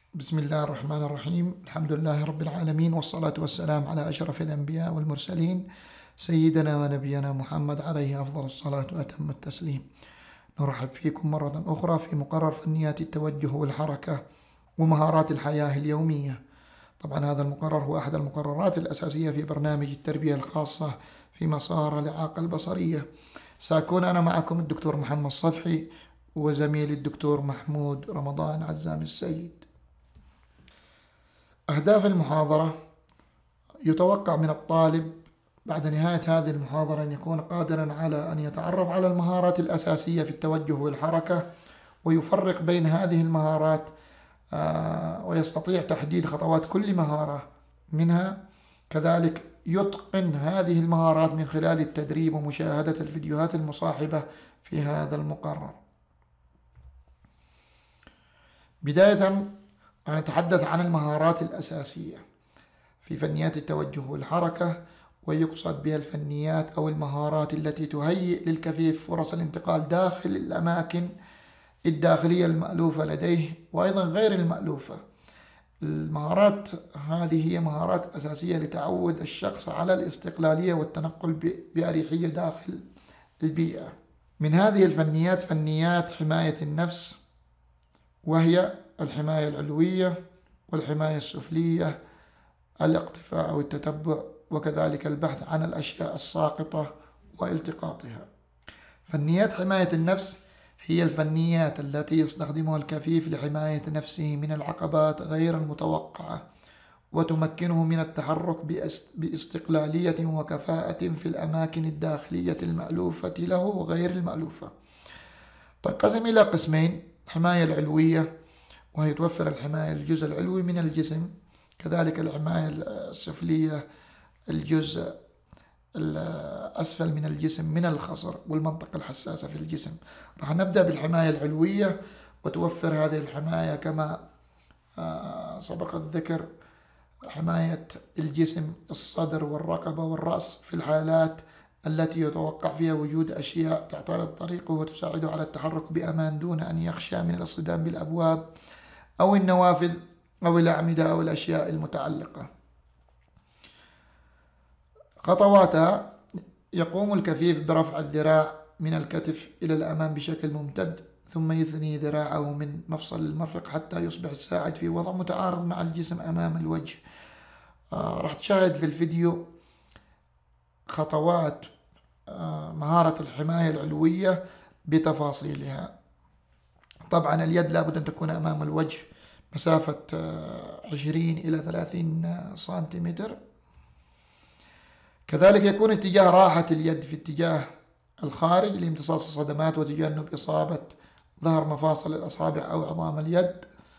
بسم الله الرحمن الرحيم. الحمد لله رب العالمين، والصلاة والسلام على أشرف الأنبياء والمرسلين سيدنا ونبينا محمد عليه أفضل الصلاة وأتم التسليم. نرحب فيكم مرة أخرى في مقرر فنيات التوجه والحركة ومهارات الحياة اليومية. طبعا هذا المقرر هو أحد المقررات الأساسية في برنامج التربية الخاصة في مسار الإعاقة البصرية. سأكون أنا معكم الدكتور محمد صفحي وزميلي الدكتور محمود رمضان عزام السيد. أهداف المحاضرة: يتوقع من الطالب بعد نهاية هذه المحاضرة أن يكون قادرا على أن يتعرف على المهارات الأساسية في التوجه والحركة، ويفرق بين هذه المهارات ويستطيع تحديد خطوات كل مهارة منها. كذلك يتقن هذه المهارات من خلال التدريب ومشاهدة الفيديوهات المصاحبة في هذا المقرر. بداية نتحدث عن المهارات الأساسية في فنيات التوجه والحركة، ويقصد بها الفنيات أو المهارات التي تهيئ للكفيف فرص الانتقال داخل الأماكن الداخلية المألوفة لديه وأيضا غير المألوفة. المهارات هذه هي مهارات أساسية لتعود الشخص على الاستقلالية والتنقل بأريحية داخل البيئة. من هذه الفنيات فنيات حماية النفس، وهي الحماية العلوية والحماية السفلية، الاقتفاء أو التتبع، وكذلك البحث عن الأشياء الساقطة والتقاطها. فنيات حماية النفس هي الفنيات التي يستخدمها الكفيف لحماية نفسه من العقبات غير المتوقعة، وتمكنه من التحرك باستقلالية وكفاءة في الأماكن الداخلية المألوفة له وغير المألوفة. تنقسم إلى قسمين: الحماية العلوية، وهي توفر الحماية الجزء العلوي من الجسم، كذلك الحماية السفلية الجزء الأسفل من الجسم من الخصر والمنطقة الحساسة في الجسم. راح نبدأ بالحماية العلوية، وتوفر هذه الحماية كما سبق الذكر حماية الجسم، الصدر والرقبة والرأس في الحالات التي يتوقع فيها وجود أشياء تعترض طريقه وتساعده على التحرك بأمان دون أن يخشى من الاصطدام بالأبواب أو النوافذ أو الأعمدة أو الأشياء المتعلقة. خطواتها: يقوم الكفيف برفع الذراع من الكتف إلى الأمام بشكل ممتد، ثم يثني ذراعه من مفصل المرفق حتى يصبح الساعد في وضع متعارض مع الجسم أمام الوجه. راح تشاهد في الفيديو خطوات مهارة الحماية العلوية بتفاصيلها. طبعا اليد لابد أن تكون أمام الوجه مسافة 20 إلى 30 سنتيمتر. كذلك يكون اتجاه راحة اليد في اتجاه الخارج لامتصاص الصدمات وتجنب إصابة ظهر مفاصل الأصابع أو عظام اليد.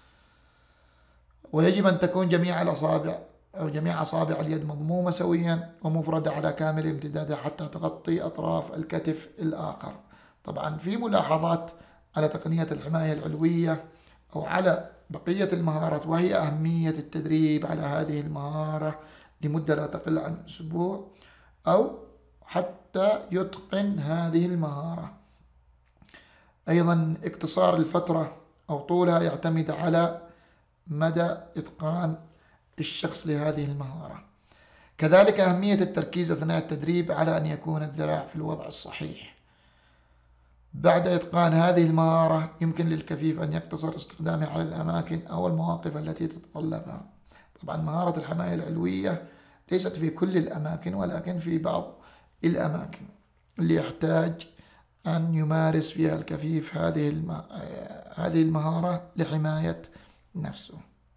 ويجب أن تكون جميع الأصابع أو جميع أصابع اليد مضمومة سويا ومفردة على كامل امتدادها حتى تغطي أطراف الكتف الآخر. طبعا في ملاحظات على تقنية الحماية العلوية أو على بقية المهارات، وهي أهمية التدريب على هذه المهارة لمدة لا تقل عن أسبوع أو حتى يتقن هذه المهارة. أيضا اقتصار الفترة أو طولها يعتمد على مدى إتقان الشخص لهذه المهارة. كذلك أهمية التركيز أثناء التدريب على أن يكون الذراع في الوضع الصحيح. بعد إتقان هذه المهارة يمكن للكفيف أن يقتصر استخدامه على الأماكن أو المواقف التي تتطلبها. طبعا مهارة الحماية العلوية ليست في كل الأماكن، ولكن في بعض الأماكن اللي يحتاج أن يمارس فيها الكفيف هذه المهارة لحماية نفسه.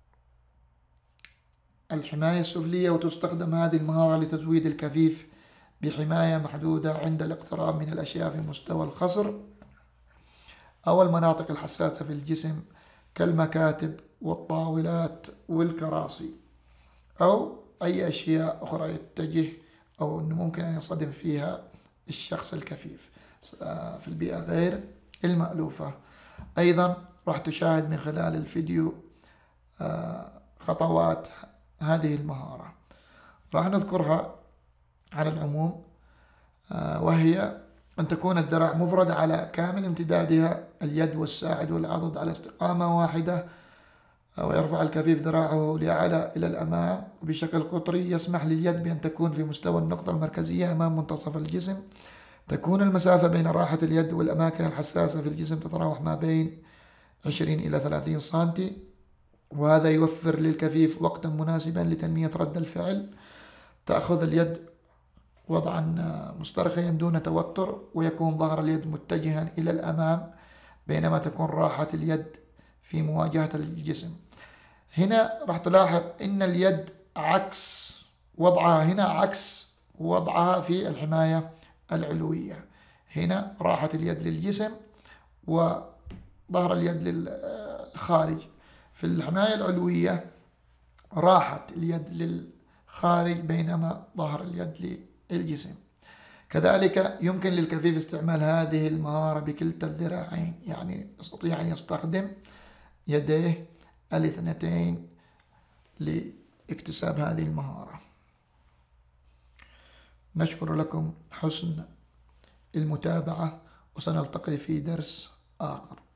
الحماية السفلية، وتستخدم هذه المهارة لتزويد الكفيف بحماية محدودة عند الاقتراب من الأشياء في مستوى الخصر أو المناطق الحساسة في الجسم كالمكاتب والطاولات والكراسي، أو أي أشياء أخرى يتجه أو أنه ممكن أن يصطدم فيها الشخص الكفيف في البيئة غير المألوفة. أيضا راح تشاهد من خلال الفيديو خطوات هذه المهارة، راح نذكرها على العموم، وهي أن تكون الذراع مفردة على كامل امتدادها، اليد والساعد والعضد على استقامة واحدة، ويرفع الكفيف ذراعه لأعلى إلى الأمام بشكل قطري يسمح لليد بأن تكون في مستوى النقطة المركزية أمام منتصف الجسم. تكون المسافة بين راحة اليد والأماكن الحساسة في الجسم تتراوح ما بين 20 إلى 30 سنتي، وهذا يوفر للكفيف وقتا مناسبا لتنمية رد الفعل. تأخذ اليد وضعا مسترخيا دون توتر، ويكون ظهر اليد متجها إلى الأمام بينما تكون راحة اليد في مواجهة الجسم. هنا راح تلاحظ إن اليد عكس وضعها، هنا عكس وضعها في الحماية العلوية. هنا راحة اليد للجسم وظهر اليد للخارج. في الحماية العلوية راحة اليد للخارج بينما ظهر اليد للجسم. كذلك يمكن للكفيف استعمال هذه المهارة بكلتا الذراعين، يعني يستطيع أن يستخدم يديه الاثنتين لاكتساب هذه المهارة. نشكر لكم حسن المتابعة، وسنلتقي في درس آخر.